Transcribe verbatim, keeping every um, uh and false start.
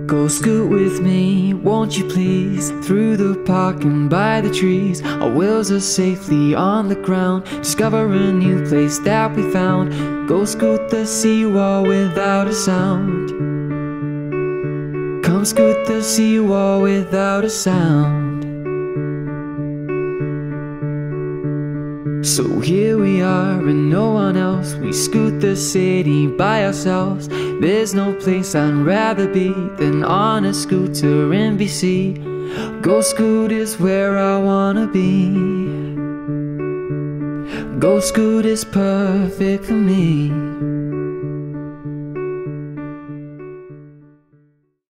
Go scoot with me, won't you please? Through the park and by the trees. Our wheels are safely on the ground. Discover a new place that we found. Go scoot the seawall without a sound. Come scoot the seawall without a sound. So here we are and no one else. We scoot the city by ourselves. There's no place I'd rather be than on a scooter in B C. Go scoot is where I wanna be. Go scoot is perfect for me.